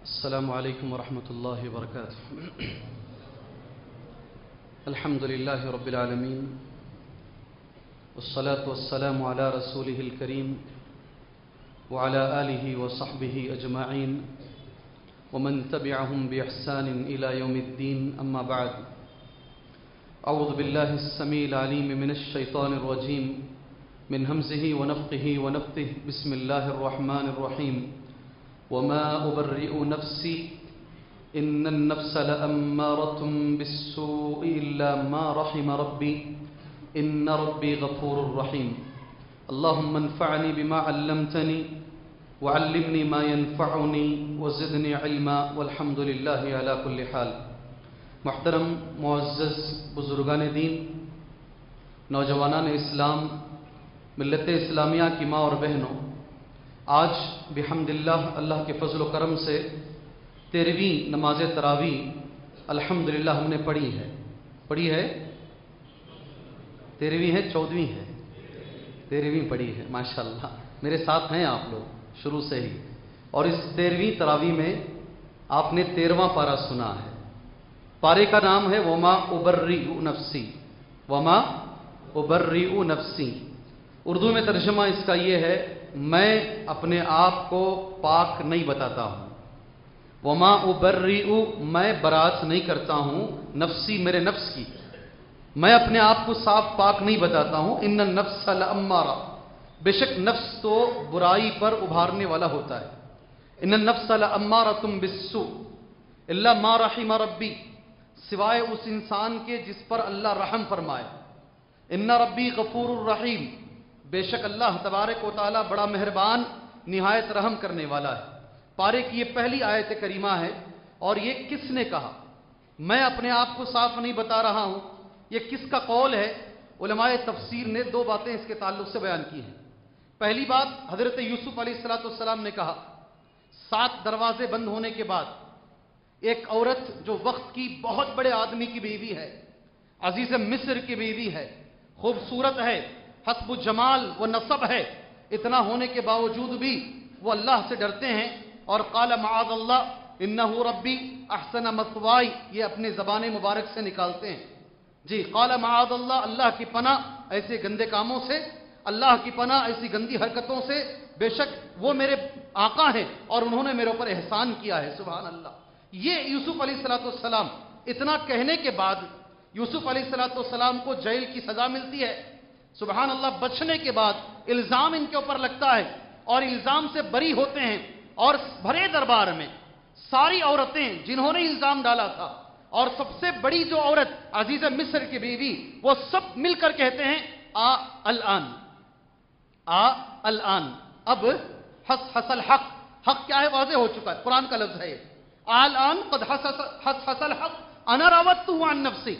السلام عليكم ورحمة الله وبركاته. الحمد لله رب العالمين، والصلاة والسلام على رسوله الكريم وعلى آله وصحبه أجمعين ومن تبعهم بإحسان إلى يوم الدين. أما بعد، أعوذ بالله السميع العليم من الشيطان الرجيم من همزه ونفخه ونفثه. بسم الله الرحمن الرحيم. وما أبرئ نفسي إن النفس لأمارة بالسوء إلا ما رحم ربي إن ربي غفور رحيم. اللهم انفعني بما علمتني وعلمني ما ينفعني وزدني علما والحمد لله على كل حال. محترم معزز بزرگان دین، نوجوانان اسلام، ملت اسلامیہ کی ماں اور بہنوں، آج بحمد اللہ کے فضل و کرم سے 13ویں نماز تراویح الحمدللہ ہم نے پڑھی ہے. 13ویں ہے 14ویں ہے 13ویں پڑھی ہے. ماشاءاللہ میرے ساتھ ہیں آپ لوگ شروع سے ہی. اور اس 13ویں تراویح میں آپ نے 13واں پارہ سنا ہے. پارے کا نام ہے وما ابرئ نفسی. وما ابرئ نفسی. اردو میں ترجمہ اس کا یہ ہے، میں اپنے آپ کو پاک نہیں بتاتا ہوں. وما ابرئ، میں برات نہیں کرتا ہوں، نفسی میرے نفس کی، میں اپنے آپ کو صاف پاک نہیں بتاتا ہوں. ان النفس لامارہ، بے شک نفس تو برائی پر ابھارنے والا ہوتا ہے. ان النفس لامارۃ بالسوء الا ما رحم ربی، سوائے اس انسان کے جس پر اللہ رحم فرمائے. ان ربی غفور الرحیم، بے شک اللہ تبارک و تعالی بڑا مہربان نہایت رحم کرنے والا ہے. پارے کی یہ پہلی آیت کریمہ ہے. اور یہ کس نے کہا میں اپنے آپ کو صاف نہیں بتا رہا ہوں؟ یہ کس کا قول ہے؟ علماء تفسیر نے 2 باتیں اس کے تعلق سے بیان کی ہیں. پہلی بات، حضرت یوسف علیہ السلام نے کہا 7 دروازے بند ہونے کے بعد ایک عورت جو وقت کی بہت بڑے آدمی کی بیوی ہے، عزیز مصر کی بیوی ہے، خوبصورت ہے، حسب جمال و نسب ہے، اتنا ہونے کے باوجود بھی وہ اللہ سے ڈرتے ہیں. اور قال معاذ اللہ انہ ربی احسن مثوائی، یہ اپنے زبان مبارک سے نکالتے ہیں. جی، قال معاذ اللہ، اللہ کی پناہ ایسے گندے کاموں سے، اللہ کی پناہ ایسی گندی حرکتوں سے، بے شک وہ میرے آقا ہیں اور انہوں نے میرے اوپر احسان کیا ہے. سبحان اللہ. یہ یوسف علیہ السلام، اتنا کہنے کے بعد یوسف علیہ السلام کو جیل کی سزا ملتی ہے. سبحان اللہ. بچنے کے بعد الزام ان کے اوپر لگتا ہے اور الزام سے بری ہوتے ہیں. اور بھرے دربار میں ساری عورتیں جنہوں نے الزام ڈالا تھا اور سب سے بڑی جو عورت عزیز مصر کی بیوی، وہ سب مل کر کہتے ہیں الآن اب حس الحق. حق کیا ہے؟ واضح ہو چکا ہے. قرآن کا لفظ ہے یہ. الآن قد حس الحق انا راودتہ عن نفسی.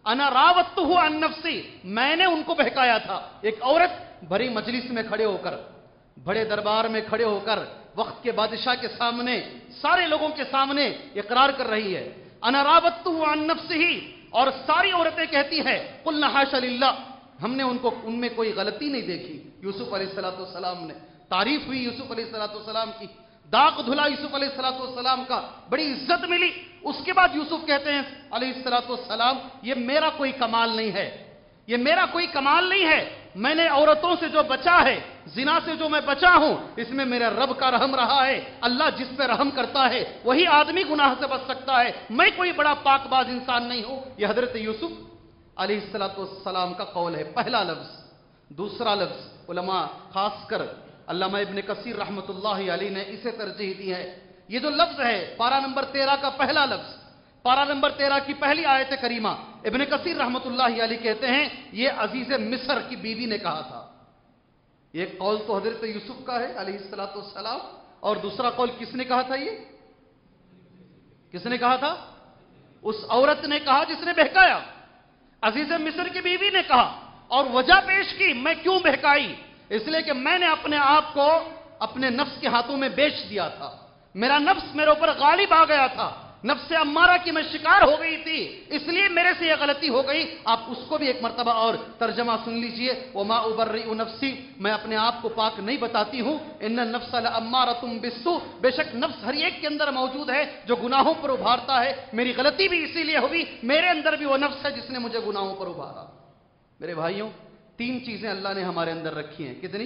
میں نے ان کو بہکایا تھا. ایک عورت بھری مجلس میں کھڑے ہو کر، بڑے دربار میں کھڑے ہو کر، وقت کے بادشاہ کے سامنے، سارے لوگوں کے سامنے اقرار کر رہی ہے انا راودتہ عن نفسہ. اور ساری عورتیں کہتی ہے قلنا حاشا للہ، ہم نے ان میں کوئی غلطی نہیں دیکھی. یوسف علیہ السلام نے تعریف ہوئی یوسف علیہ السلام کی، داغ دھلا یوسف علیہ السلام کا، بڑی عزت ملی. اس کے بعد یوسف کہتے ہیں علیہ السلام یہ میرا کوئی کمال نہیں ہے، یہ میرا کوئی کمال نہیں ہے. میں نے عورتوں سے جو بچا ہے، زنا سے جو میں بچا ہوں، اس میں میرے رب کا رحم رہا ہے. اللہ جس پہ رحم کرتا ہے وہی آدمی گناہ سے بچ سکتا ہے. میں کوئی بڑا پاک باز انسان نہیں ہوں. یہ حضرت یوسف علیہ السلام کا قول ہے. پہلا لفظ. دوسرا لفظ، علماء خاص کر علامہ ابن کثیر رحمۃ اللہ علیہ نے اسے ترجیح دی ہے. یہ جو لفظ ہے پارہ نمبر 13 کا پہلا لفظ، پارہ نمبر 13 کی پہلی آیت کریمہ، ابن کثیر رحمۃ اللہ علیہ کہتے ہیں یہ عزیز مصر کی بیوی نے کہا تھا. یہ قول تو حضرت یوسف کا ہے علیہ السلام. اور دوسرا قول کس نے کہا تھا؟ یہ کس نے کہا تھا؟ اس عورت نے کہا جس نے بہکایا. عزیز مصر کی بیوی نے کہا اور وجہ پیش کی میں کیوں بہکائی، اس لیے کہ میں نے اپنے آپ کو اپنے نفس کے ہاتھوں میں بیچ دیا تھا. میرا نفس میرے اوپر غالب آ گیا تھا. नफ्स अम्मारा की मैं शिकार हो गई थी, इसलिए मेरे से यह गलती हो गई। आप उसको भी एक मर्तबा और तर्जमा सुन लीजिए, वमा उबर्रिउ नफ्सी, मैं अपने आप को पाक नहीं बताती हूं, इन्न नफ्स लअम्मारतुम बिस्सू, बेशक नफ्स हर एक के अंदर मौजूद है जो गुनाहों पर उभारता है। मेरी गलती भी इसीलिए हुई, मेरे अंदर भी वो नफ्स है जिसने मुझे गुनाहों पर उभारा। मेरे भाइयों, 3 चीजें अल्लाह ने हमारे अंदर रखी हैं। कितनी?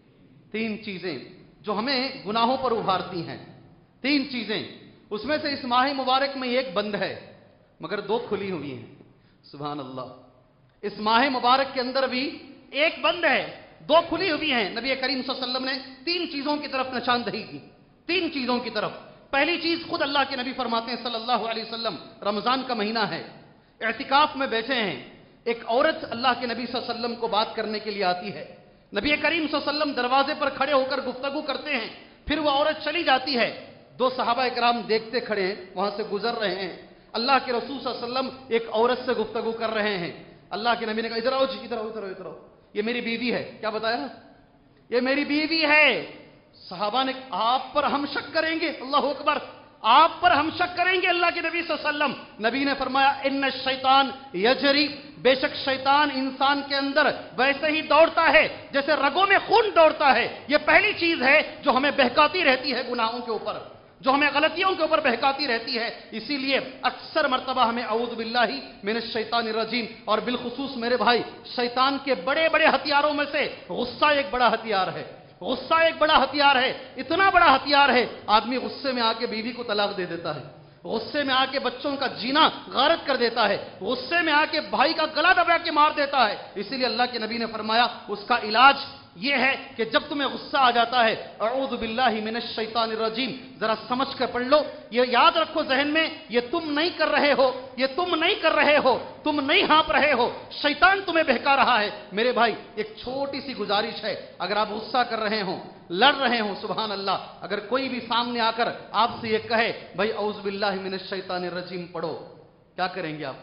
3 चीजें जो हमें गुनाहों पर उभारती हैं। 3 चीजें, उसमें से इस माह मुबारक में एक बंद है मगर 2 खुली हुई हैं। सुभान अल्लाह। इस माह मुबारक के अंदर भी एक बंद है, 2 खुली हुई हैं। नबी करीम सल्लल्लाहु अलैहि वसल्लम ने 3 चीजों की तरफ निशानदही की, 3 चीजों की तरफ। पहली चीज खुद अल्लाह के नबी फरमाते हैं सल्लल्लाहु अलैहि वसल्लम, रमजान का महीना है, इतिकाफ में बैठे हैं, एक औरत अल्लाह के नबी सल्लल्लाहु अलैहि वसल्लम को बात करने के लिए आती है। नबी करीम सल्लल्लाहु अलैहि वसल्लम दरवाजे पर खड़े होकर गुफ्तगू करते हैं, फिर वो औरत चली जाती है। 2 सहाबा इकराम देखते खड़े हैं, वहां से गुजर रहे हैं। अल्लाह के रसूल सल्लल्लाहु अलैहि वसल्लम एक औरत से गुफ्तगू कर रहे हैं। अल्लाह के नबी ने कहा, इधर आओ जी, इधर आओ, इधर आओ, इधर आओ, ये मेरी बीवी है। क्या बताया? ये मेरी बीवी है। सहाबा ने, आप पर हम शक करेंगे? अल्लाह अकबर, आप पर हम शक करेंगे? अल्लाह के नबी सल्लल्लाहु अलैहि वसल्लम। नबी ने फरमाया, इन्न शैतान यजरी, बेशक शैतान इंसान के अंदर वैसे ही दौड़ता है जैसे रगों में खून दौड़ता है। यह पहली चीज है जो हमें बहकाती रहती है गुनाहों के ऊपर, जो हमें गलतियों के ऊपर बहकाती रहती है। इसीलिए अक्सर मर्तबा हमें औज़ु बिल्लाहि मिनश शैतानिर रजीम, और बिलखुसूस मेरे भाई, शैतान के बड़े बड़े हथियारों में से गुस्सा एक बड़ा हथियार है। गुस्सा एक बड़ा हथियार है, इतना बड़ा हथियार है, आदमी गुस्से में आके बीवी को तलाक दे देता है, गुस्से में आके बच्चों का जीना गारत कर देता है, गुस्से में आके भाई का गला दबा के मार देता है। इसीलिए अल्लाह के नबी ने फरमाया, उसका इलाज ये है कि जब तुम्हें गुस्सा आ जाता है, अऊज़ु बिल्लाहि मिनश शैतानिर रजीम, जरा समझ कर पढ़ लो, ये याद रखो जहन में, ये तुम नहीं कर रहे हो, ये तुम नहीं कर रहे हो, तुम नहीं हाँप रहे हो, शैतान तुम्हें बहका रहा है। मेरे भाई, एक छोटी सी गुजारिश है, अगर आप गुस्सा कर रहे हो, लड़ रहे हो, सुभान अल्लाह, अगर कोई भी सामने आकर आपसे ये कहे, भाई औज़ु बिल्लाहि मिनश शैतानिर रजीम पढ़ो, क्या करेंगे आप?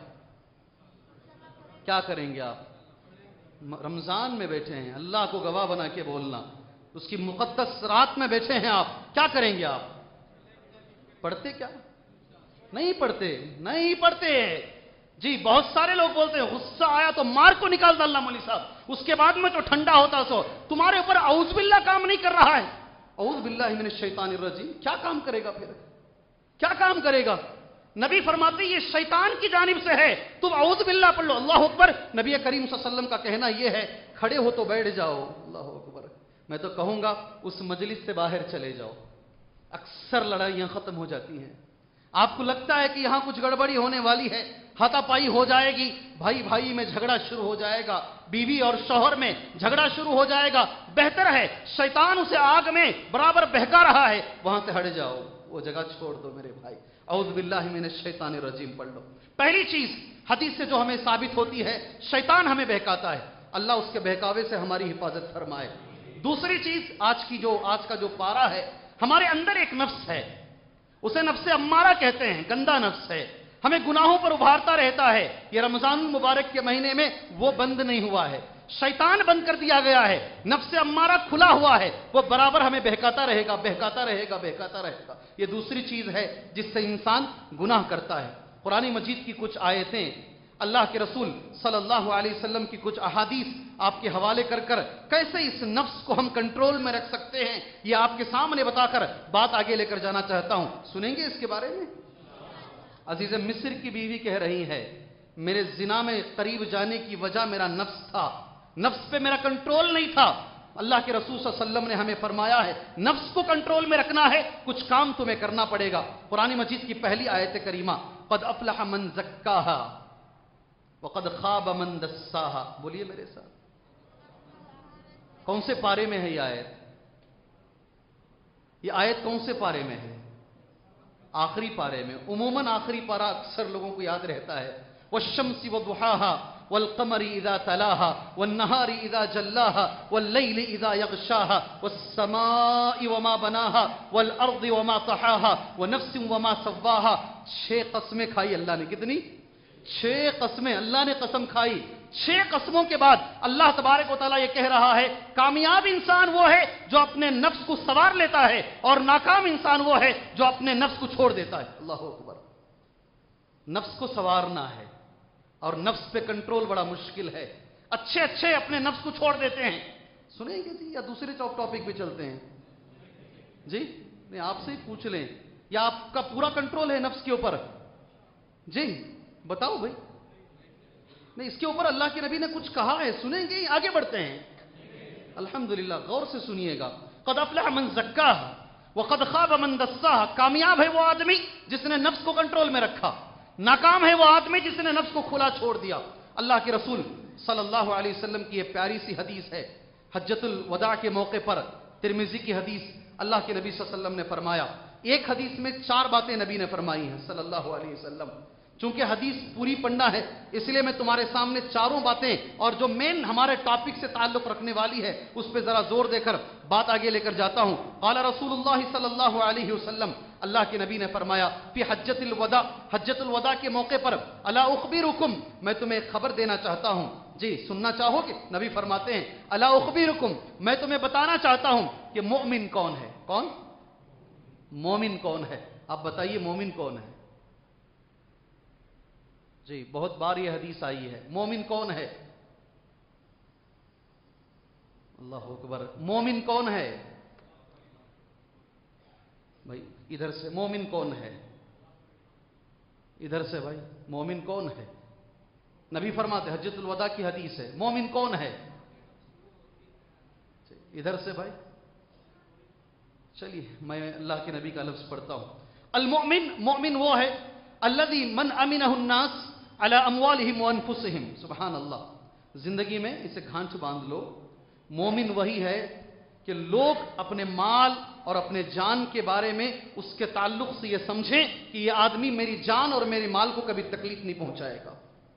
क्या करेंगे आप? रमजान में बैठे हैं, अल्लाह को गवाह बना के बोलना, उसकी मुक़द्दस रात में बैठे हैं आप, क्या करेंगे आप? पढ़ते क्या? नहीं पढ़ते, नहीं पढ़ते जी। बहुत सारे लोग बोलते हैं गुस्सा आया तो मार को निकाल डालना मौलवी साहब, उसके बाद में तो ठंडा होता सो। तुम्हारे ऊपर औज़ु बिल्लाह काम नहीं कर रहा है, औज़ु बिल्लाहि मिनश शैतानिर रजीम क्या काम करेगा? फिर क्या काम करेगा? नबी फरमाते ये शैतान की जानिब से है, तुम औज़ु बिल्लाह पढ़ लो। अल्लाह अकबर। नबी करीम सल्लल्लाहु अलैहि वसल्लम का कहना यह है, खड़े हो तो बैठ जाओ। अल्लाह अकबर। मैं तो कहूंगा उस मजलिस से बाहर चले जाओ। अक्सर लड़ाइयां खत्म हो जाती हैं, आपको लगता है कि यहां कुछ गड़बड़ी होने वाली है, हाथापाई हो जाएगी, भाई भाई में झगड़ा शुरू हो जाएगा, बीवी और शौहर में झगड़ा शुरू हो जाएगा। बेहतर है, शैतान उसे आग में बराबर बहका रहा है, वहां से हट जाओ, वो जगह छोड़ दो मेरे भाई। औज़ु बिल्लाहि मिनश शैतानिर रजीम पढ़ लो। पहली चीज हदीस से जो हमें साबित होती है, शैतान हमें बहकाता है, अल्लाह उसके बहकावे से हमारी हिफाजत फरमाए। दूसरी चीज, आज का जो पारा है, हमारे अंदर एक नफ्स है, उसे नफ्स अम्मारा कहते हैं, गंदा नफ्स है, हमें गुनाहों पर उभारता रहता है। ये रमजान मुबारक के महीने में वो बंद नहीं हुआ है, शैतान बंद कर दिया गया है, नफ्स अम्मारा खुला हुआ है, वो बराबर हमें बहकाता रहेगा, बहकाता रहेगा, बहकाता रहेगा। ये दूसरी चीज है जिससे इंसान गुनाह करता है। कुरान मजीद की कुछ आयतें, अल्लाह के रसूल सल्लल्लाहु अलैहि वसल्लम की कुछ अहादीस आपके हवाले कर कर कैसे इस नफ्स को हम कंट्रोल में रख सकते हैं, ये आपके सामने बताकर बात आगे लेकर जाना चाहता हूं। सुनेंगे इसके बारे में? अजीज मिस्र की बीवी कह रही है, मेरे जिना में करीब जाने की वजह मेरा नफ्स था, नफ्स पे मेरा कंट्रोल नहीं था। अल्लाह के रसूल सल्लल्लाहु अलैहि वसल्लम ने हमें फरमाया है, नफ्स को कंट्रोल में रखना है, कुछ काम तुम्हें करना पड़ेगा। कुरान मजीद की पहली आयत करीमा, क़द अफ़लह मन ज़क्काहा वक़द ख़ाब मन दस्साहा। बोलिए मेरे साथ, कौन से पारे में है ये आयत? ये आयत कौन से पारे में है? आखिरी पारे में। उमूमन आखिरी पारा अक्सर लोगों को याद रहता है, वश्शम्सि वदुहाहा वल्क़मरि इज़ा तलाहा वन्नहारि इज़ा जल्लाहा वल्लैलि इज़ा यग़शाहा वस्समाइ वमा बनाहा वल्अर्दि वमा तहाहा वनफ्सिन वमा सव्वाहा। 6 कस्में खाई अल्लाह ने। कितनी? 6 कस्में अल्लाह ने कसम खाई। 6 कस्मों के बाद अल्लाह तबारक व तआला ये कह रहा है, कामयाब इंसान वो है जो अपने नफ्स को सवार लेता है, और नाकाम इंसान वो है जो अपने नफ्स को छोड़ देता है। अल्लाह अकबर। नफ्स को संवारना है, और नफ्स पे कंट्रोल बड़ा मुश्किल है। अच्छे अच्छे अपने नफ्स को छोड़ देते हैं। सुनेंगे जी या दूसरे टॉपिक पे चलते हैं जी? नहीं, आपसे ही पूछ लें, या आपका पूरा कंट्रोल है नफ्स के ऊपर? जी बताओ भाई। नहीं, इसके ऊपर अल्लाह के नबी ने कुछ कहा है, सुनेंगे, आगे बढ़ते हैं। अल्हम्दुलिल्लाह, गौर से सुनिएगा। क़द अफ़लह मन ज़क्काहा व क़द ख़ाब मन दस्साहा। कामयाब है वो आदमी जिसने नफ्स को कंट्रोल में रखा, नाकाम है वो आदमी जिसने नफ्स को खुला छोड़ दिया। अल्लाह के रसूल सल्लल्लाहु अलैहि वसल्लम की यह प्यारी सी हदीस है, हज्जतुल वदा के मौके पर, तिरमिज़ी की हदीस। अल्लाह के नबी सल्लल्लाहु अलैहि वसल्लम ने फरमाया, एक हदीस में 4 बातें नबी ने फरमाई हैं सल्लल्लाहु अलैहि वसल्लम। चूंकि हदीस पूरी पढ़ना है, इसलिए मैं तुम्हारे सामने चारों बातें और जो मेन हमारे टॉपिक से ताल्लुक रखने वाली है उस पर जरा जोर देकर बात आगे लेकर जाता हूं। क़ाला रसूलुल्लाह सल्लल्लाहु अलैहि वसल्लम, अल्लाह के नबी ने फरमाया, फी हज्जतुल वदा, हज्जतुल वदा के मौके पर, अला उखबिरुकुम, मैं तुम्हें खबर देना चाहता हूं। जी सुनना चाहोगे? नबी फरमाते हैं, अला उखबिरुकुम, मैं तुम्हें बताना चाहता हूं कि मोमिन कौन है। कौन? मोमिन कौन है? आप बताइए, मोमिन कौन है? जी बहुत बार यह हदीस आई है, मोमिन कौन है? अल्लाह अकबर। मोमिन कौन है भाई? इधर से मोमिन कौन है? इधर से भाई, मोमिन कौन है? नबी फरमाते, हज्जतुल वदा की हदीस है, मोमिन कौन है? इधर से भाई। चलिए मैं अल्लाह के नबी का लफ्ज पढ़ता हूं। अल मोमिन, मोमिन वो है, अल्लज़ी मन अमिनहु अन्नास अला अमवालिहिम व अनफुसिहिम। सुभान अल्लाह। जिंदगी में इसे घांच बांध लो, मोमिन वही है कि लोग अपने माल और अपने जान के बारे में उसके ताल्लुक से यह समझें कि यह आदमी मेरी जान और मेरे माल को कभी तकलीफ नहीं पहुंचाएगा।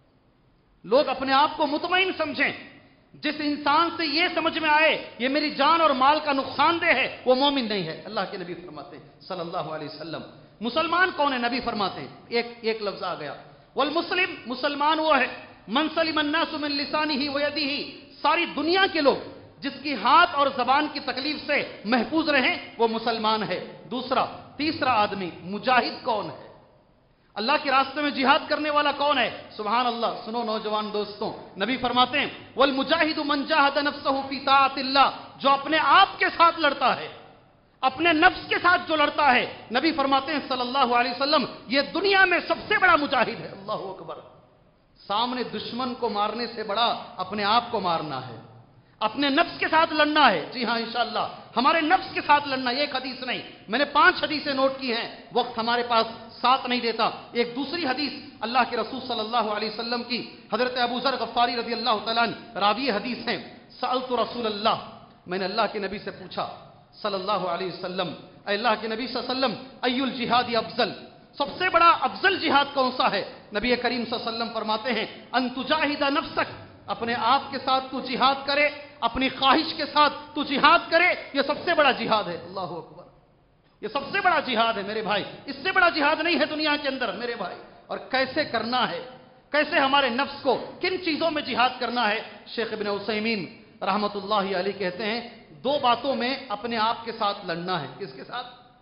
लोग अपने आप को मुतमईन समझें। जिस इंसान से यह समझ में आए ये मेरी जान और माल का नुकसानदेह है, वो मोमिन नहीं है। अल्लाह के नबी फरमाते हैं सल्लल्लाहु अलैहि वसल्लम। मुसलमान कौन है? नबी फरमाते हैं, एक लफ्ज आ गया, वल मुस्लिम, मुसलमान वो है, मन सलिम अन्नासु मिन लिसानिही व यदिही, सारी दुनिया के लोग जिसकी हाथ और जबान की तकलीफ से महफूज रहें वो मुसलमान है। दूसरा, तीसरा आदमी मुजाहिद कौन है? अल्लाह के रास्ते में जिहाद करने वाला कौन है? सुभान अल्लाह। सुनो नौजवान दोस्तों, नबी फरमाते हैं, वल मुजाहिदु मन जाहद नफ्सहु फी ताअतिल्लाह, जो अपने आप के साथ लड़ता है, अपने नफ्स के साथ जो लड़ता है, नबी फरमाते हैं सल्लल्लाहु अलैहि वसल्लम, ये दुनिया में सबसे बड़ा मुजाहिद है। अल्लाहु अकबर। सामने दुश्मन को मारने से बड़ा अपने आप को मारना है, अपने नफ्स के साथ लड़ना है। जी हां, इंशाअल्लाह हमारे नफ्स के साथ लड़ना। एक हदीस नहीं, मैंने 5 हदीसें नोट की हैं, वक्त हमारे पास साथ नहीं देता। एक दूसरी हदीस अल्लाह के रसूल सल्लल्लाहु अलैहि वसल्लम की, हजरत अबू ज़र गफ्फारी रज़ियल्लाहु तआला अन्हु रावी हदीस हैं, सअलतु रसूलल्लाह, मैंने अल्लाह के नबी से पूछा सल्लल्लाहु अलैहि वसल्लम, अल्लाह के नबी सल्लल्लाहु अलैहि वसल्लम, अय्युल जिहादी अफजल, सबसे बड़ा अफजल जिहाद कौन सा है? नबी करीम सल्लल्लाहु अलैहि वसल्लम फरमाते हैं, अन तुजाहिदा नफ्सक, अपने आप के साथ तू जिहाद करे, अपनी ख्वाहिश के साथ तू जिहाद करे, यह सबसे बड़ा जिहाद है। अल्लाहु अकबर। यह सबसे बड़ा जिहाद है मेरे भाई, इससे बड़ा जिहाद नहीं है दुनिया के अंदर मेरे भाई। और कैसे करना है, कैसे हमारे नफ्स को किन चीजों में जिहाद करना है? शेख इब्न उसैमीन रहमतुल्लाहि अलैह कहते हैं, 2 बातों में अपने आप के साथ लड़ना है। किसके साथ?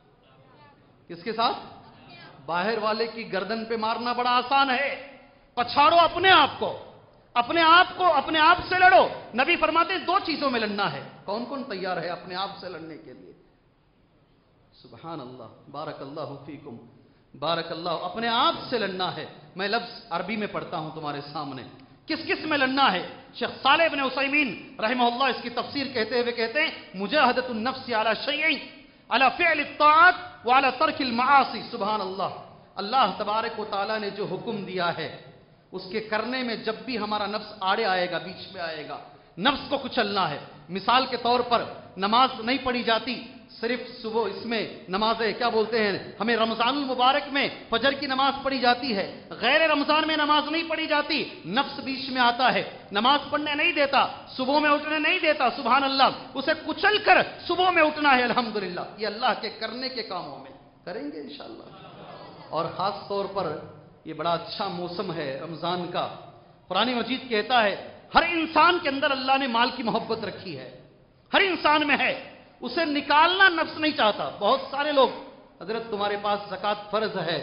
किसके साथ? बाहर वाले की गर्दन पे मारना बड़ा आसान है, पछाड़ो अपने आप को, अपने आप से लड़ो। नबी फरमाते हैं 2 चीजों में लड़ना है। कौन कौन तैयार है अपने आप से लड़ने के लिए? सुभान अल्लाह, बारकल्लाहु फीकुम, बारकल्लाहु। अपने आप से लड़ना है। मैं लफ्ज अरबी में पढ़ता हूं तुम्हारे सामने, किस किस में लड़ना है। शेख सालेह इब्न उसैमीन रहमहुल्लाह इसकी तफसीर कहते हुए कहते हैं, मुजाहदतुन नफ्स अला शैइन अला फ़िअल अत्ताअत व अला तर्किल मआसी। सुभान अल्लाह। अल्लाह तबारक व तआला ने जो हुक्म दिया है उसके करने में जब भी हमारा नफ्स आड़े आएगा, बीच में आएगा, नफ्स को कुचलना है। मिसाल के तौर पर नमाज नहीं पढ़ी जाती, सिर्फ सुबह इसमें नमाजें क्या बोलते हैं, हमें रमजानुल मुबारक में फजर की नमाज पढ़ी जाती है, गैर रमजान में नमाज नहीं पढ़ी जाती। नफ्स बीच में आता है, नमाज पढ़ने नहीं देता, सुबह में उठने नहीं देता। सुभान अल्लाह। उसे कुचल कर सुबह में उठना है। अल्हम्दुलिल्लाह। ये अल्लाह के करने के कामों में करेंगे इंशाअल्लाह। और खास तौर पर ये बड़ा अच्छा मौसम है रमजान का। कुरान मजीद कहता है, हर इंसान के अंदर अल्लाह ने माल की मोहब्बत रखी है, हर इंसान में है, उसे निकालना नफ्स नहीं चाहता। बहुत सारे लोग, हजरत तुम्हारे पास ज़कात फर्ज है,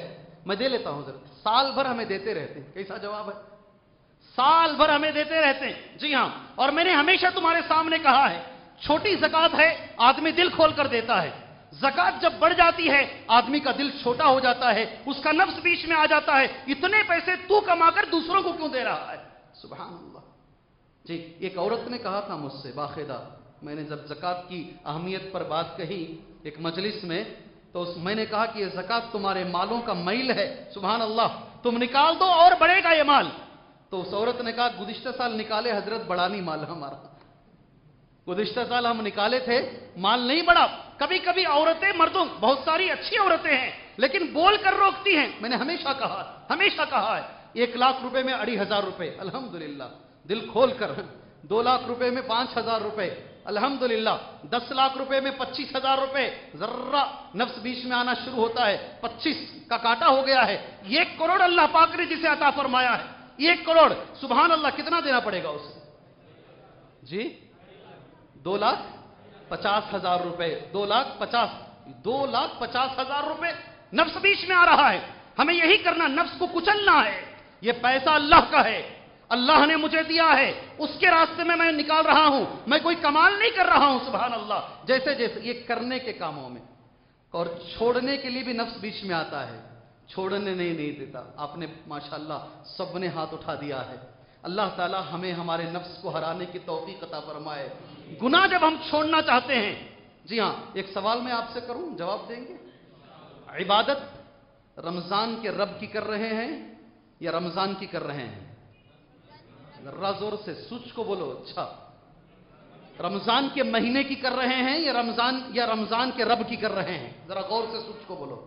میں دے لیتا ہوں حضرت، سال بھر ہمیں دیتے رہتے ہیں. کیسا جواب ہے؟ سال بھر ہمیں دیتے رہتے ہیں. جی ہاں، اور میں نے ہمیشہ تمہارے سامنے کہا ہے، چھوٹی زکوٰۃ ہے، آدمی دل کھول کر دیتا ہے. زکوٰۃ جب بڑھ جاتی ہے آدمی کا دل چھوٹا ہو جاتا ہے، اس کا نفس بیچ میں آ جاتا ہے، اتنے پیسے تو کما کر دوسروں کو کیوں دے رہا ہے؟ سبحان اللہ. جی، ایک عورت نے کہا تھا مجھ سے باقاعدہ، میں نے جب زکوٰۃ کی اہمیت پر بات کہی ایک مجلس میں، تو میں نے کہا کہ یہ زکوٰۃ تمہارے مالوں کا میل ہے. سبحان اللہ، تم نکال دو اور بڑھے گا یہ مال. تو اس عورت نے کہا گزشتہ سال نکالے حضرت، بڑا نہیں مال ہمارا. گزشتہ سال ہم نکالے تھے، مال نہیں بڑھا. کبھی کبھی عورتیں، مردوں، بہت ساری اچھی عورتیں ہیں لیکن بول کر روکتی ہیں. میں نے ہمیشہ کہا ہے 1 لاکھ روپے میں 2,500 روپے الحمدللہ دل کھول کر، 2 لاکھ روپے میں 5,000 روپے الحمدللہ، 10 لاکھ روپے میں 25,000 روپے. ذرہ نفس بیچ میں آنا شروع ہوتا ہے، 25 کا کاٹا ہو گیا ہے. 1 کروڑ اللہ پاک نے جسے عطا فرمایا ہے، 1 کروڑ، سبحان اللہ، کتنا دینا پڑے گا اسے؟ جی 2,50,000 روپے، 2,50,000 روپے نفس بیچ میں آ رہا ہے. ہمیں یہی کرنا، نفس کو کچلنا ہے. یہ پیسہ اللہ کا ہے، اللہ نے مجھے دیا ہے، اس کے راستے میں نکال رہا ہوں. میں کوئی کمال نہیں کر رہا ہوں. سبحان اللہ. جیسے یہ کرنے کے کاموں میں، اور چھوڑنے کے لیے بھی نفس بیچ میں آتا ہے، چھوڑنے نہیں دیتا. آپ نے ماشاءاللہ سب نے ہاتھ اٹھا دیا ہے. اللہ تعالی ہمیں ہمارے نفس کو ہرانے کی توفیق عطا فرمائے. گناہ جب ہم چھوڑنا چاہتے ہیں، جی ہاں، ایک سوال میں آپ سے کروں، جواب دیں گے؟ عبادت رمضان کے رب کی کر رہے ہیں یا رمضان کی کر رہے ہیں؟ ذرا زور سے سوچ کو بولو. اچھا، رمضان کے مہینے کی کر رہے ہیں یا رمضان کے رب کی کر رہے ہیں؟ ذرا غور سے سوچ کو بولو.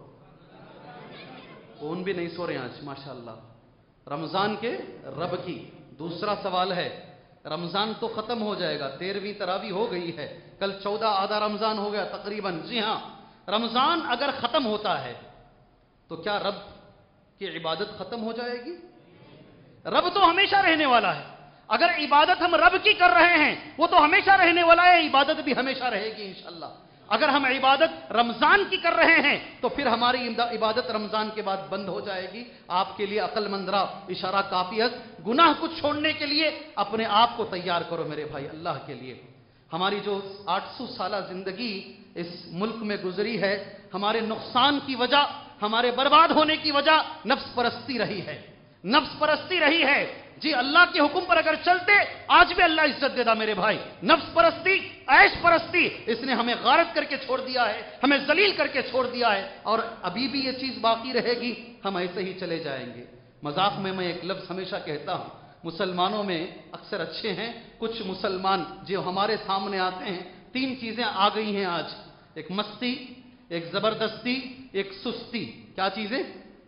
کون بھی نہیں سو رہے آج ماشاءاللہ. رمضان کے رب کی. دوسرا سوال ہے، رمضان تو ختم ہو جائے گا، 13ویں تراویح ہو گئی ہے، کل 14 آدھا رمضان ہو گیا تقریباً. جی ہاں، رمضان اگر ختم ہوتا ہے تو کیا رب کی عبادت ختم ہو جائے گی؟ رب تو ہمیشہ رہنے والا ہے. اگر عبادت ہم رب کی کر رہے ہیں وہ تو ہمیشہ رہنے والا ہے، عبادت بھی ہمیشہ رہے گی انشاءاللہ. اگر ہم عبادت رمضان کی کر رہے ہیں تو پھر ہماری عبادت رمضان کے بعد بند ہو جائے گی. آپ کے لیے عقل مندرا اشارہ کافی ہے. گناہ کو چھوڑنے کے لیے اپنے آپ کو تیار کرو میرے بھائی اللہ کے لیے. ہماری جو 800 سالہ زندگی اس ملک میں گزری ہے، ہمارے نقصان کی وجہ، ہمارے برباد ہونے کی وجہ نفس پرستی رہی ہے. نفس پرستی رہی ہے. جی، اللہ کے حکم پر اگر چلتے آج بھی اللہ عزت دیتا میرے بھائی. نفس پرستی، عیش پرستی، اس نے ہمیں غارت کر کے چھوڑ دیا ہے، ہمیں ذلیل کر کے چھوڑ دیا ہے، اور ابھی بھی یہ چیز باقی رہے گی. ہم ایسے ہی چلے جائیں گے. مذاق میں ایک لفظ ہمیشہ کہتا ہوں، مسلمانوں میں اکثر اچھے ہیں، کچھ مسلمان جو ہمارے سامنے آتے ہیں، 3 چیزیں آ گئی ہیں آج: ایک مستی، ایک زبردستی، ایک سستی. کیا چیزیں؟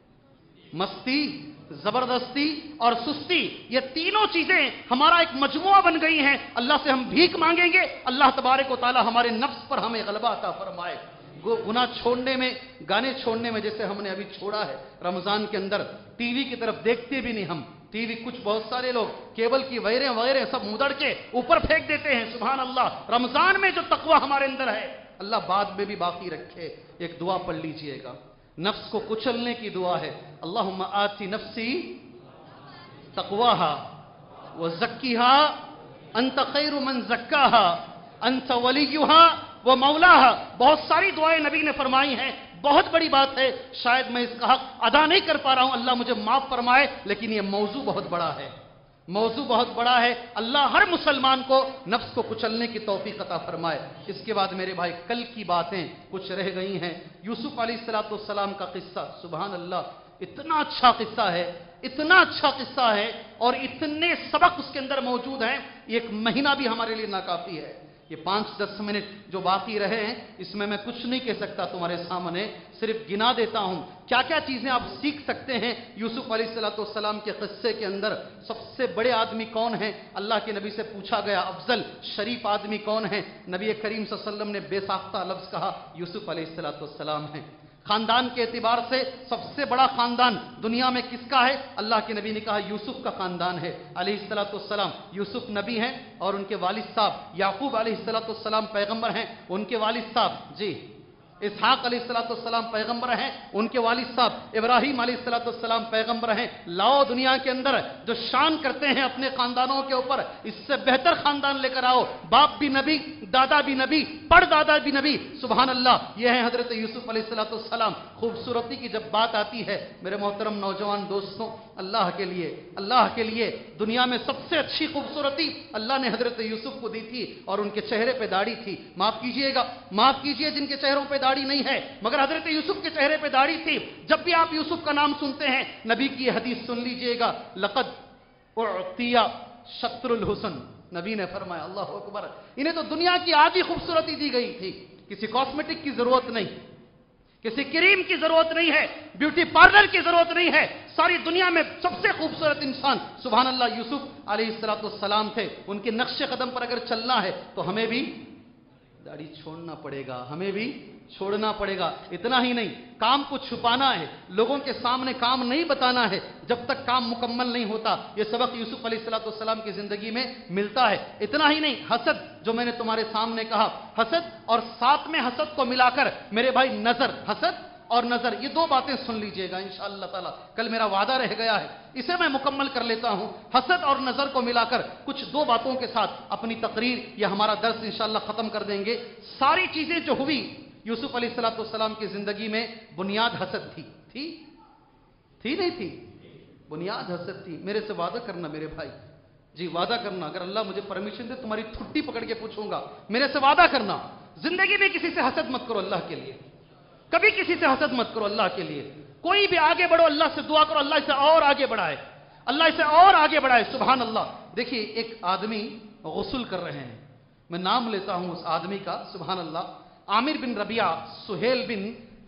مستی، زبردستی اور سستی. یہ تینوں چیزیں ہمارا ایک مجموعہ بن گئی ہیں. اللہ سے ہم بھیک مانگیں گے، اللہ تبارک و تعالی ہمارے نفس پر ہمیں غلبہ عطا فرمائے. گناہ چھوڑنے میں، گانے چھوڑنے میں، جیسے ہم نے ابھی چھوڑا ہے رمضان کے اندر، ٹی وی کی طرف دیکھتے بھی نہیں ہم. ٹی وی کچھ بہت سارے لوگ کیبل کی وائریں وغیرہ سب مدڑ کے اوپر پھینک دیتے ہیں. سبحان اللہ. رمضان میں جو تقوی ہمارے اندر ہے اللہ بعد میں بھی باقی رکھے. ایک دعا پڑھ لیجئے گا، نفس کو کچلنے کی دعا ہے. اللہم آتی نفسی تقواہا وزکیہا انت خیر من زکاہا انت ولیہا ومولاہا. بہت ساری دعائیں نبی نے فرمائی ہیں. بہت بڑی بات ہے، شاید میں اس کا حق ادا نہیں کر پا رہا ہوں، اللہ مجھے معاف فرمائے، لیکن یہ موضوع بہت بڑا ہے. موضوع بہت بڑا ہے. اللہ ہر مسلمان کو نفس کو کچلنے کی توفیق عطا فرمائے. اس کے بعد میرے بھائی کل کی باتیں کچھ رہ گئی ہیں. یوسف علیہ السلام کا قصہ، سبحان اللہ، اتنا اچھا قصہ ہے، اتنا اچھا قصہ ہے، اور اتنے سبق اس کے اندر موجود ہیں. ایک مہینہ بھی ہمارے لیے ناکافی ہے. یہ 5-10 منٹ جو باقی رہے ہیں اس میں کچھ نہیں کہہ سکتا تمہارے سامنے، صرف گنا دیتا ہوں کیا کیا چیزیں آپ سیکھ سکتے ہیں یوسف علیہ السلام کے قصے کے اندر. سب سے بڑے آدمی کون ہیں؟ اللہ کے نبی سے پوچھا گیا افضل شریف آدمی کون ہیں؟ نبی کریم صلی اللہ علیہ وسلم نے بے ساختہ لفظ کہا یوسف علیہ السلام ہیں. خاندان کے اعتبار سے سب سے بڑا خاندان دنیا میں کس کا ہے؟ اللہ کے نبی نے کہا یوسف کا خاندان ہے علیہ السلام. یوسف نبی ہیں اور ان کے والد صاحب یعقوب علیہ السلام پیغمبر ہیں. ان کے والد صاحب جی اسحاق अलैहिस्सलाम पैगंबर हैं, उनके वालिद साहब इब्राहिम अलैहिस्सलाम पैगंबर हैं. लाओ दुनिया के अंदर जो शान करते हैं अपने खानदानों के ऊपर, इससे बेहतर खानदान लेकर आओ. बाप भी नबी, दादा भी नबी, परदादा भी नबी. सुभान अल्लाह. यह है हजरत यूसुफ अलैहिस्सलाम. खूबसूरती की जब बात आती है मेरे मोहतरम नौजवान दोस्तों, अल्लाह के लिए दुनिया में सबसे अच्छी खूबसूरती अल्लाह ने हजरत यूसुफ को दी थी, और उनके चेहरे पे दाढ़ी थी. माफ कीजिए जिनके चेहरों पे दाढ़ी नहीं है, मगर हजरत यूसुफ के चेहरे पे दाढ़ी थी. जब भी आप यूसुफ का नाम सुनते हैं, नबी की हदीस सुन लीजिएगा, लक़द उअतिया शत्रुल हुस्न. नबी ने फरमाया, अल्लाह अकबर, इन्हें तो दुनिया की आधी खूबसूरती दी गई थी. किसी कॉस्मेटिक की जरूरत नहीं, किसी क्रीम की जरूरत नहीं है, ब्यूटी पार्लर की जरूरत नहीं है. सारी दुनिया में सबसे खूबसूरत इंसान सुभान अल्लाह यूसुफ अलैहिस्सलाम थे. उनके नक्शे कदम पर अगर चलना है तो हमें भी दाढ़ी छोड़ना पड़ेगा, हमें भी छोड़ना पड़ेगा. इतना ही नहीं, काम को छुपाना है, लोगों के सामने काम नहीं बताना है जब तक काम मुकम्मल नहीं होता. यह सबक यूसुफ अलैहिस्सलाम की जिंदगी में मिलता है. इतना ही नहीं, हसद, जो मैंने तुम्हारे सामने कहा, हसद और साथ में हसद को मिलाकर मेरे भाई नजर, हसद और नजर, ये दो बातें सुन लीजिएगा इंशाअल्लाह ताला. कल मेरा वादा रह गया है, इसे मैं मुकम्मल कर लेता हूं. हसद और नजर को मिलाकर कुछ दो बातों के साथ अपनी तकरीर या हमारा दर्स इंशाअल्लाह खत्म कर देंगे. सारी चीजें जो हुई यूसुफ अलैहिस्सलाम की जिंदगी में, बुनियाद हसद थी नहीं थी? बुनियाद हसद थी. मेरे से वादा करना मेरे भाई, जी वादा करना, अगर अल्लाह मुझे परमिशन दे तुम्हारी छुट्टी पकड़ के पूछूंगा, मेरे से वादा करना, जिंदगी में किसी से हसद मत करो अल्लाह के लिए. कभी किसी से हसद मत करो अल्लाह के लिए. कोई भी आगे बढ़ो, अल्लाह से दुआ करो, अल्लाह इसे और आगे बढ़ाए, अल्लाह इसे और आगे बढ़ाए. सुभान अल्लाह. देखिए, एक आदमी गुस्ल कर रहे हैं, मैं नाम लेता हूं उस आदमी का. सुभान अल्लाह. आमिर बिन रबिया, सुहेल बिन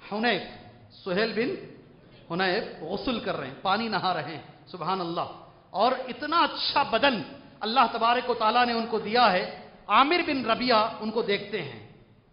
हुनैफ गुस्ल कर रहे हैं, पानी नहा रहे हैं. सुभान अल्लाह. और इतना अच्छा बदन अल्लाह तबारक व तआला ने उनको दिया है. आमिर बिन रबिया उनको देखते हैं,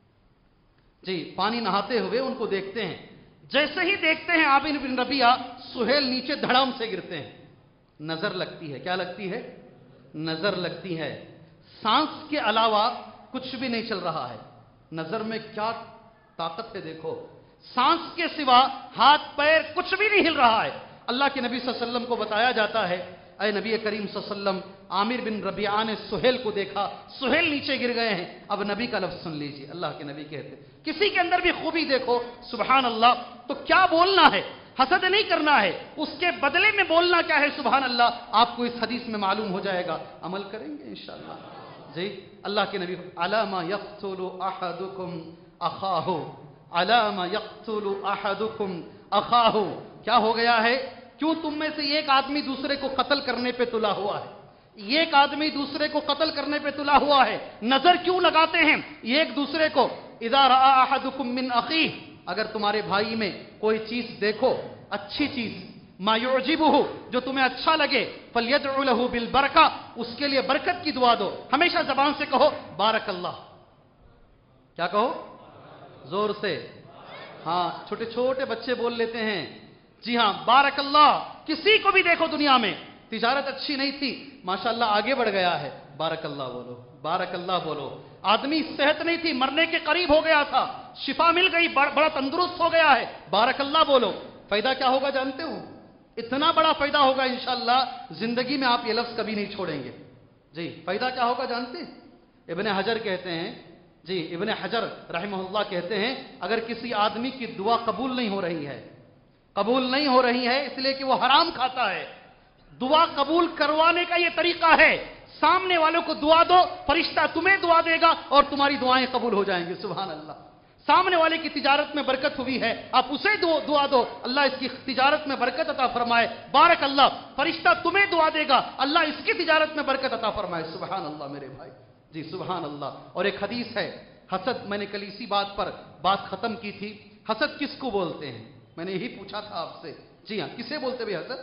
जी पानी नहाते हुए उनको देखते हैं. जैसे ही देखते हैं आमिर बिन रबिया, सुहेल नीचे धड़ाम से गिरते हैं. नजर लगती है. क्या लगती है? नजर लगती है. सांस के अलावा कुछ भी नहीं चल रहा है. नजर में क्या ताकत है देखो. सांस के सिवा हाथ पैर कुछ भी नहीं हिल रहा है. अल्लाह के नबी सल्लल्लाहु अलैहि वसल्लम को बताया जाता है, ऐ नबी करीम सल्लल्लाहु अलैहि वसल्लम, आमिर बिन रबिया ने सुहेल को देखा, सुहेल नीचे गिर गए हैं. अब नबी का लफ्ज सुन लीजिए. अल्लाह के नबी कहते, किसी के अंदर भी खूबी देखो, सुभान अल्लाह, तो क्या बोलना है? हसद नहीं करना है, उसके बदले में बोलना क्या है? सुभान अल्लाह. आपको इस हदीस में मालूम हो जाएगा, अमल करेंगे इंशाअल्लाह. जी अल्लाह के नबी, अलामा यक़्तुलु अहदुकुम अखाहु, अलामा यक़्तुलु अहदुकुम अखाहु. क्या हो गया है? क्यों तुम में से एक आदमी दूसरे को कत्ल करने पे तुला हुआ है? एक आदमी दूसरे को कत्ल करने पे तुला हुआ है. नजर क्यों लगाते हैं एक दूसरे को? इज़ा रआ अहदुकुम मिन अखीह, अगर तुम्हारे भाई में कोई चीज देखो, अच्छी चीज, मा युजिबुहु, जो तुम्हें अच्छा लगे, फलयदउ लहु बिल बरका, उसके लिए बरकत की दुआ दो. हमेशा जबान से कहो बारकल्लाह. क्या कहो? जोर से. हाँ, छोटे छोटे बच्चे बोल लेते हैं. जी हां, बारकल्लाह. किसी को भी देखो दुनिया में, तिजारत अच्छी नहीं थी, माशाअल्लाह आगे बढ़ गया है, बारकल्लाह बोलो, बारकल्लाह बोलो. आदमी सेहत नहीं थी, मरने के करीब हो गया था, शिफा मिल गई, बड़ा तंदुरुस्त हो गया है, बारकल्लाह बोलो. फायदा क्या होगा जानते हो? इतना बड़ा फायदा होगा इंशाअल्लाह, जिंदगी में आप ये लफ्ज कभी नहीं छोड़ेंगे. जी फायदा क्या होगा जानते हैं? इब्ने हजर कहते हैं, जी इब्ने हजर रहमहुल्लाह कहते हैं, अगर किसी आदमी की दुआ कबूल नहीं हो रही है इसलिए कि वो हराम खाता है, दुआ कबूल करवाने का ये तरीका है, सामने वालों को दुआ दो, फरिश्ता तुम्हें दुआ देगा और तुम्हारी दुआएं कबूल हो जाएंगी. सुभान अल्लाह. सामने वाले की तिजारत में बरकत हुई है, आप उसे दुआ दो, अल्लाह इसकी तिजारत में बरकत अता फरमाए, बारक अल्लाह. फरिश्ता तुम्हें दुआ देगा, अल्लाह इसकी तिजारत में बरकत अता फरमाए. सुभान अल्लाह मेरे भाई, जी सुभान अल्लाह. और एक हदीस है, हसद, मैंने कल इसी बात पर बात खत्म की थी. हसद किसको बोलते हैं? मैंने यही पूछा था आपसे. जी हां, किसे बोलते भाई हसद?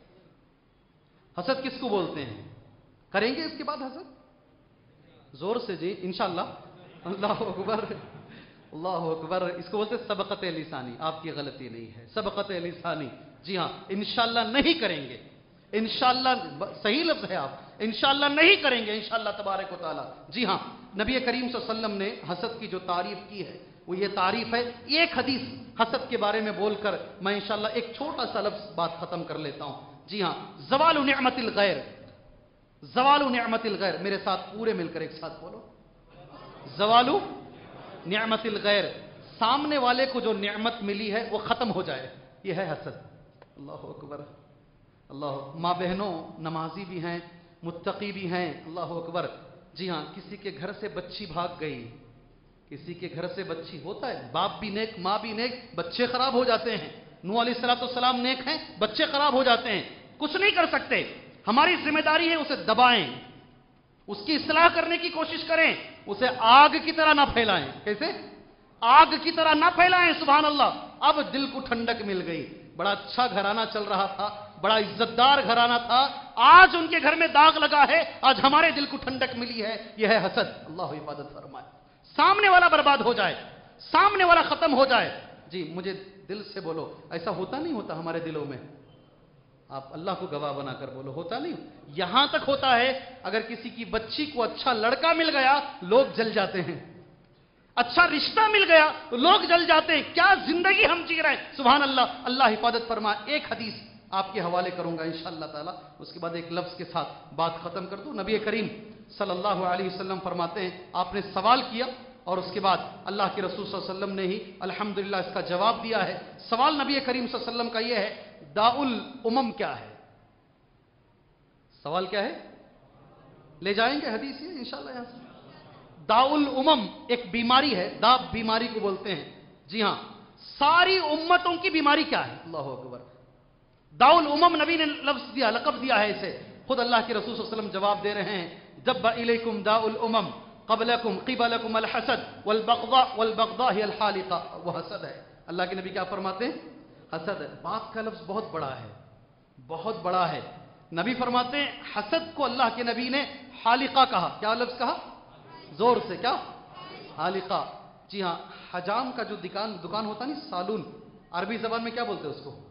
हसद किसको बोलते हैं? करेंगे इसके बाद हसद जोर से जी इंशाअल्लाह. अल्लाह अकबर, अल्लाह अकबर. इसको बोलते सबकत लिसानी. आपकी गलती नहीं है, सबकत लिसानी. जी हां, इंशाअल्लाह नहीं करेंगे, इंशाअल्लाह सही लफ्ज है आप, इंशाअल्लाह नहीं करेंगे इंशाअल्लाह तबारक व तआला. जी हां, नबी करीम सल्लल्लाहु अलैहि वसल्लम ने हसद की जो तारीफ की है وہ یہ تعریف ہے. ایک حدیث حسد کے بارے میں بول کر میں انشاءاللہ ایک چھوٹا سا لفظ بات ختم کر لیتا ہوں. جی ہاں، زوال نعمت الغیر. زوال نعمت الغیر، میرے ساتھ پورے مل کر ایک ساتھ بولو. زوال نعمت الغیر، سامنے والے کو جو نعمت ملی ہے وہ ختم ہو جائے، یہ ہے حسد. اللہ اکبر. اللہ. ماں بہنوں نمازی بھی ہیں، متقی بھی ہیں. اللہ اکبر. جی ہاں، کسی کے گھر سے بچی بھاگ گئی، کسی کے گھر سے بچی، ہوتا ہے، باپ بھی نیک ماں بھی نیک، بچے خراب ہو جاتے ہیں. نوح علیہ السلام نیک ہیں، بچے خراب ہو جاتے ہیں. کچھ نہیں کر سکتے، ہماری ذمہ داری ہے اسے دبائیں، اس کی اصلاح کرنے کی کوشش کریں، اسے آگ کی طرح نہ پھیلائیں. کیسے؟ آگ کی طرح نہ پھیلائیں. سبحان اللہ. اب دل کو ٹھنڈک مل گئی. بڑا اچھا گھرانہ چل رہا تھا، بڑا عزت دار گھرانہ تھا، آج ان کے گھر میں داغ لگا ہے، آج ہمارے دل کو ٹھنڈک ملی ہے. یہ ہے حسد. اللہ حفاظت فرمائے. سامنے والا برباد ہو جائے، سامنے والا ختم ہو جائے. جی مجھے دل سے بولو، ایسا ہوتا نہیں ہوتا ہمارے دلوں میں؟ آپ اللہ کو گواہ بنا کر بولو، ہوتا نہیں؟ یہاں تک ہوتا ہے اگر کسی کی بچی کو اچھا لڑکا مل گیا لوگ جل جاتے ہیں، اچھا رشتہ مل گیا تو لوگ جل جاتے ہیں. کیا زندگی ہم جی رہے ہیں. سبحان اللہ. اللہ حفاظت فرمائے. ایک حدیث آپ کے حوالے کروں گا انشاءاللہ تعالی، اس کے بعد ایک لفظ کے ساتھ بات ختم کر دوں. نبی کریم صلی اللہ علیہ وسلم فرماتے ہیں، آپ نے سوال کیا اور اس کے بعد اللہ کے رسول صلی اللہ علیہ وسلم نے ہی الحمدللہ اس کا جواب دیا ہے. سوال نبی کریم صلی اللہ علیہ وسلم کا یہ ہے، داء الامم کیا ہے؟ سوال کیا ہے؟ لے جائیں گے حدیث یہ انشاءاللہ یہاں سے. داء الامم ایک بیماری ہے، دا بیماری کو بولتے ہیں. جی ہاں، ساری امتوں کی بیماری کیا ہے؟ اللہ اکبر. داء الامم نبی نے لفظ دیا، لقب دیا ہے اسے. خود اللہ کے رسول صلی اللہ علیہ وسلم جواب دے رہے ہیں، دب الیکم داء الامم قبلکم قبلکم الحسد والبغضاء هي الحالقہ. وہ حسد ہے. اللہ کے نبی کیا فرماتے ہیں؟ حسد ہے. بات کا لفظ بہت بڑا ہے، بہت بڑا ہے. نبی فرماتے ہیں حسد کو اللہ کے نبی نے حالقہ کہا. کیا لفظ کہا؟ زور سے. کیا؟ حالقہ. جی ہاں، حجام کا جو دکان ہوتا نہیں، سالون، عربی زبان میں کیا بولتے ہیں اس کو؟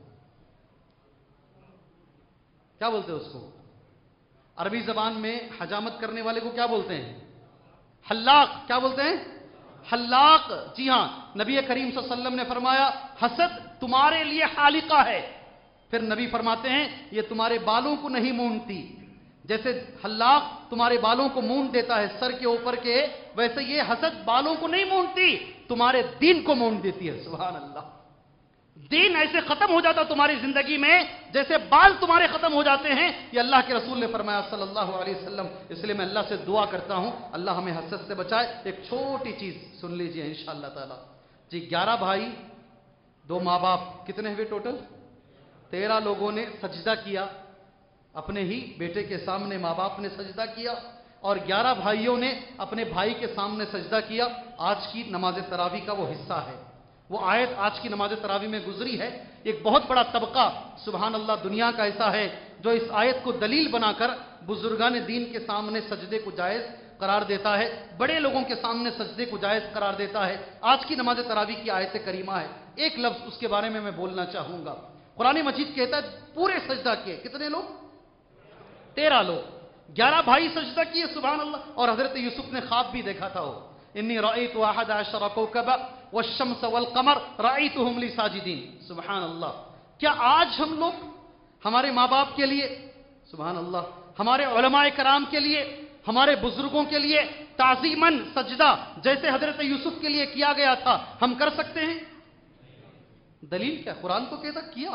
کیا بولتے ہیں اس کو؟ عربی زبان میں حجامت کرنے والے کو کیا بولتے ہیں؟ حلاق. کیا بولتے ہیں؟ حلاق. جی ہاں، نبی کریم صلی اللہ علیہ وسلم نے فرمایا حسد تمہارے لیے حالقہ ہے. پھر نبی فرماتے ہیں یہ تمہارے بالوں کو نہیں مونتی، جیسے حلاق تمہارے بالوں کو مونڈ دیتا ہے سر کے اوپر کے، ویسے یہ حسد بالوں کو نہیں مونتی، تمہارے دین کو مونڈ دیتی ہے. سبحان اللہ. دین ایسے ختم ہو جاتا تمہاری زندگی میں جیسے بال تمہارے ختم ہو جاتے ہیں. یہ اللہ کے رسول نے فرمایا صلی اللہ علیہ وسلم. اس لیے میں اللہ سے دعا کرتا ہوں اللہ ہمیں حسد سے بچائے. ایک چھوٹی چیز سن لیجئے انشاءاللہ تعالی. جی 11 بھائی، 2 ماں باپ، کتنے ہوئے ٹوٹل؟ 13 لوگوں نے سجدہ کیا اپنے ہی بیٹے کے سامنے. ماں باپ نے سجدہ کیا اور 11 بھائیوں نے اپنے بھائی کے سامنے سجدہ کیا. آج کی نماز تراویح کا وہ حصہ ہے، وہ آیت آج کی نماز تراویح میں گزری ہے. ایک بہت بڑا طبقہ سبحان اللہ دنیا کا ایسا ہے جو اس آیت کو دلیل بنا کر بزرگان دین کے سامنے سجدے کو جائز قرار دیتا ہے، بڑے لوگوں کے سامنے سجدے کو جائز قرار دیتا ہے. آج کی نماز تراویح کی آیت کریمہ ہے. ایک لفظ اس کے بارے میں بولنا چاہوں گا. قرآن مجید کہتا ہے پورے سجدہ کیے. کتنے لوگ؟ 13 لوگ. 11 بھائی سجدہ کیے سبحان اللہ. اور حضرت یوسف نے خواب بھی دیکھا تھا، وہ انی رأیت 11 کوکبا والشمس والقمر رأیتهم لی ساجدین. سبحان اللہ. کیا آج ہم لوگ ہمارے ماں باپ کے لیے، سبحان اللہ، ہمارے علماء کرام کے لیے، ہمارے بزرگوں کے لیے تعظیماً سجدہ جیسے حضرت یوسف کے لیے کیا گیا تھا ہم کر سکتے ہیں؟ دلیل کیا؟ قرآن تو کہتا کیا.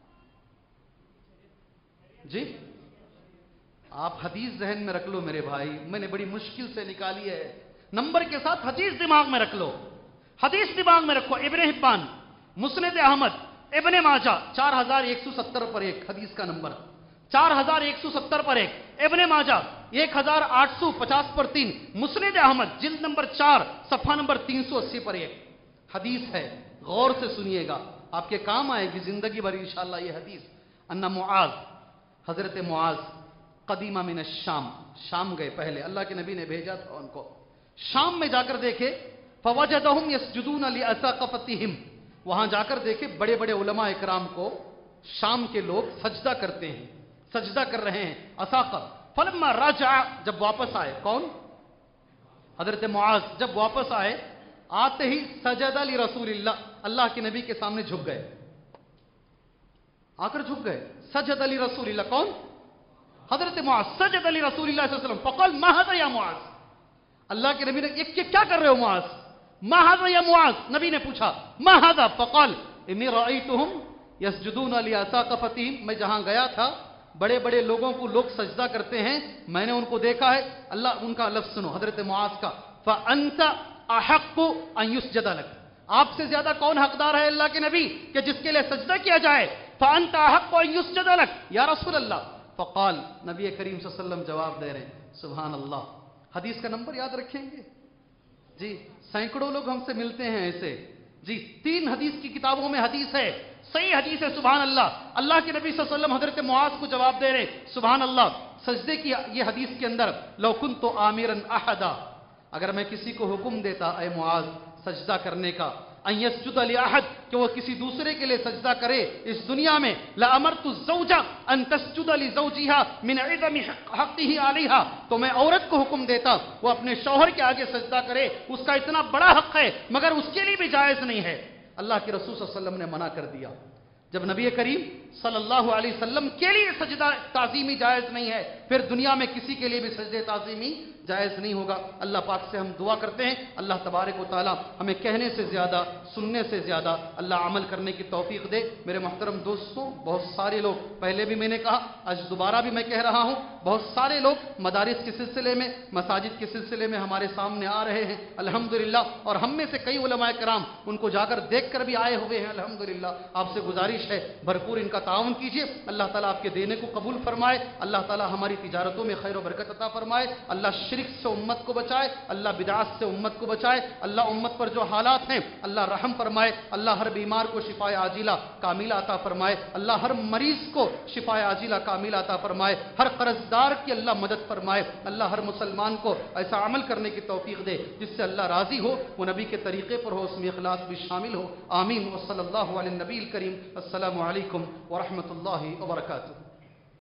جی آپ حدیث ذہن میں رکھ لو میرے بھائی، میں نے بڑی مشکل سے نکالی ہے. نمبر کے ساتھ حدیث دماغ میں رکھ لو، حدیث دماغ میں رکھو. ابن حبان، مسند احمد، ابن ماجہ 4170 پر ایک حدیث کا نمبر، 4170 پر ایک. ابن ماجہ 1850 پر 3. مسند احمد جلد نمبر 4 صفحہ نمبر 380 پر ایک حدیث ہے. غور سے سنیے گا، آپ کے کام آئے گی زندگی بھر انشاءاللہ یہ حدیث. ان معاذ، حضرت معاذ قدیمہ من الشام، شام گئے پہلے، اللہ کے نبی نے بھیجا تھا ان کو. شام میں جا کر دیکھے فوجدہم یسجدون لاساقفتہم، وہاں جا کر دیکھے بڑے بڑے علماء اکرام کو شام کے لوگ سجدہ کرتے ہیں، سجدہ کر رہے ہیں. اساقہ. فلما رجع، جب واپس آئے، کون؟ حضرت معاذ جب واپس آئے आते ही सजदा ली रसूलिल्लाह, अल्लाह के नबी के सामने झुक गए, आकर झुक गए। सजदा ली रसूलिल्लाह, कौन? हजरत मुआज। सजदा ली रसूलिल्लाह सल्लल्लाहु अलैहि वसल्लम, फक़ाल मा हाज़ा या मुआज, अल्लाह के नबी ने, ये क्या कर रहे हो मुआज? मा हाज़ा या मुआज, नबी ने पूछा मा हाज़ा, फक़ाल इन्नी रअयतुहुम यसजुदूना लिअसाक़फ़तिहिम, मैं जहां गया था बड़े बड़े लोगों को लोग सजदा करते हैं, मैंने उनको देखा है। अल्लाह, उनका लफ्ज़ सुनो हजरत मुआज का, फ़अन्त अहक्कु अन युस्जद लक, आपसे ज्यादा कौन हकदार है अल्लाह के नबी कि जिसके लिए सजदा किया जाए? फ़अन्त अहक्कु अन युस्जद लक या रसूल अल्लाह। फ़क़ाल, नबी करीम सल्लल्लाहु अलैहि वसल्लम जवाब दे रहे हैं, सुभान अल्लाह। हदीस का नंबर याद रखेंगे जी, सैकड़ों लोग हमसे मिलते हैं ऐसे जी। 3 हदीस की किताबों में हदीस है, सही हदीस है, सुभान अल्लाह। अल्लाह के नबी सल्लल्लाहु अलैहि वसल्लम हजरत मुआज को जवाब दे रहे, सुभान अल्लाह। सजदे की ये हदीस के अंदर, लौ कुन्तु आमिरन अहदा, अगर मैं किसी को हुक्म देता ऐ मुआज सजदा करने का, अन यस्जुद लि अहद, कि वो किसी दूसरे के लिए सजदा करे इस दुनिया में, ला अमरतु ज़ौजा अन तस्जुद लि ज़ौजिहा मिन इज़मी हक़्क़िही अलैहा, तो मैं औरत को हुक्म देता वो अपने शौहर के आगे सजदा करे, उसका इतना बड़ा हक है मगर उसके लिए भी जायज नहीं है। अल्लाह के रसूल सल्लल्लाहु अलैहि वसल्लम ने मना कर दिया। जब नबी करीम सल्लल्लाहु अलैहि वसल्लम के लिए सजदा ताज़ीमी जायज नहीं है, फिर दुनिया में किसी के लिए भी सजदे ताज़ीमी जायज नहीं होगा। अल्लाह पाक से हम दुआ करते हैं, अल्लाह तबारक व तआला हमें कहने से ज़्यादा, सुनने से ज़्यादा अल्लाह अमल करने की तौफीक दे। मेरे मोहतरम दोस्तों, बहुत सारे लोग, पहले भी मैंने कहा, आज दोबारा भी मैं कह रहा हूँ, बहुत सारे लोग मदारिस के सिलसिले में, मसाजिद के सिलसिले में हमारे सामने आ रहे हैं अल्हम्दुलिल्लाह, और हम में से कई उलमाए कराम उनको जाकर देख कर भी आए हुए हैं अल्हम्दुलिल्लाह। आपसे गुजारिश है, भरपूर इनका ताउन कीजिए। अल्लाह ताला आपके देने को कबूल फरमाए, अल्लाह ताला हमारी तिजारतों में खैर व बरकत अता फरमाए, अल्लाह शिरक से उम्मत को बचाए, अल्लाह बिदअत से उम्मत को बचाए, अल्लाह उम्मत पर जो हालात हैं अल्लाह रहम फरमाए, अल्लाह हर बीमार को शिफाए आजिला कामिला अता फरमाए, अल्लाह हर मरीज को शिफाए आजिला कामिला अता फरमाए, हर कर्जदार की अल्लाह मदद फरमाए, अल्लाह हर मुसलमान को ऐसा अमल करने की तौफीक दे जिससे अल्लाह राजी हो, वो नबी के तरीके पर हो, उसमें इखलास भी शामिल हो। आमीन। व सल्लल्लाहु अला नबील करीम। अस्सलामु अलैकुम व रहमतुल्लाहि व बरकातुहू।